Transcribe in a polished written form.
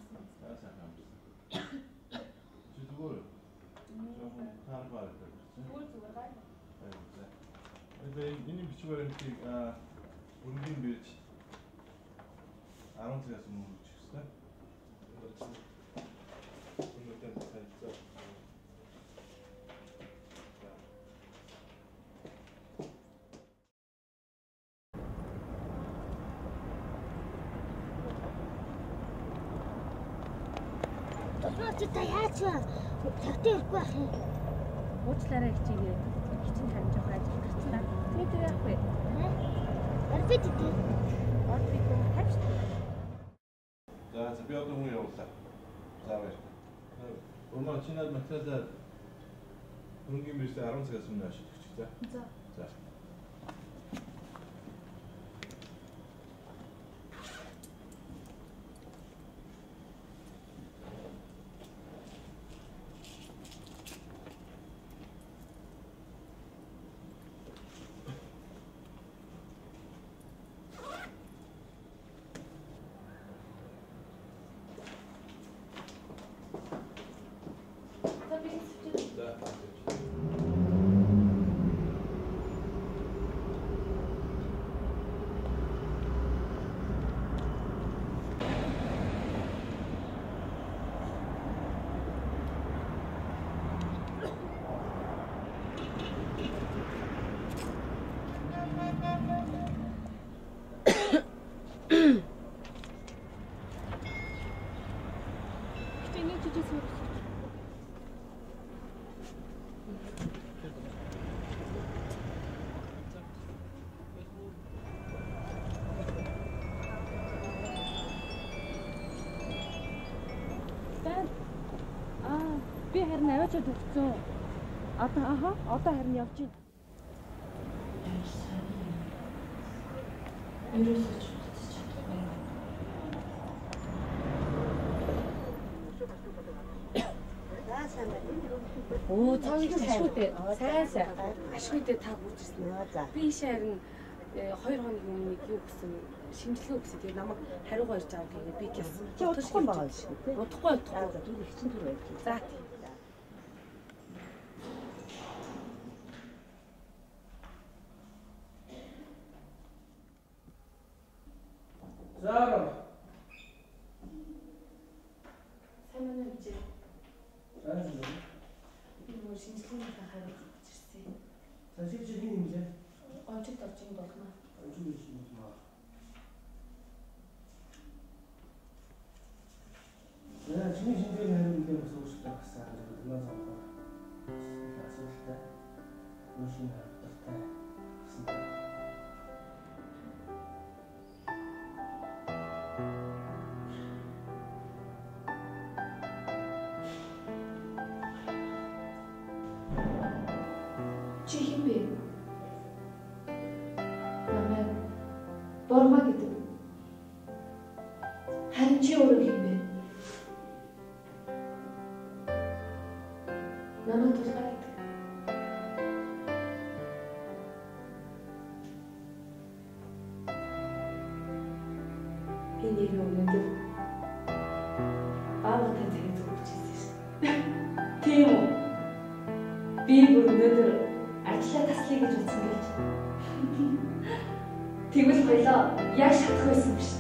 сайн амарсан. Чи зүгээр жоохон таарбаар гэдэг чинь. Зүгээр гай. Одоо энэ бичиг баримтыг өргөний бирж 10 цагаас өмнө үүсгэх ёстой. Өнөөдөр танилцаа. Та яаж цагтаа ирэхгүй байх юм? Уучлаарай хичээгээ. Хичин харин жоох ажил гарчлаа. Мэдээ яах вэ? Арбит дээ. Ордыг тавьж. За би одоо хүн явууллаа. За баяр. Өнөө чинад материалаа өргөний биржтэй 10 цагаас өмнө ашиглах гэж байна. За. За. Би харин аваачаад өгсөн. Одоо харин явж байна. Ерөөсөө ч бодож чадахгүй. Оо цааш шүү дээ. Сайн. Ашгүй дээ та бүрдсэн. Би ийшээ харин 2 хоногийн өмнө юу гэсэн шинжилгээ өгсөн. Тэгээ намайг хариугаа ирж авах гэгээ би гэсэн. Чи удахгүй байгаа шүү дээ. Удахгүй. За тийм хичин түр байж. За. Заа. Сайн байна уу чи? Сайн. Би мөр шинжилгээний хариу авч ирсэн. За шинжилгээ юм лээ. Онцгой орж ин болно. Онцгой юм байна. Я чиний шинжилгээ харин нэг бас өөрчлөлт авсан. Наа зовлоо. Асуудалтай. Машин авахтай. гэсэн. Чи хэм бэ? Намайг Борма гэдэг. Харин чи өөрөө хэм бэ? Намайг Тулгаа гэдэг. Би нэр өнөдөр баавгатай цагийг зөвлөж ирсэн шээ. Тийм үү? Би бүр өнөдөр ажлаа таслая гэж утсан гэж. Тэгвэл хоёлоо яг шатах байсан биш.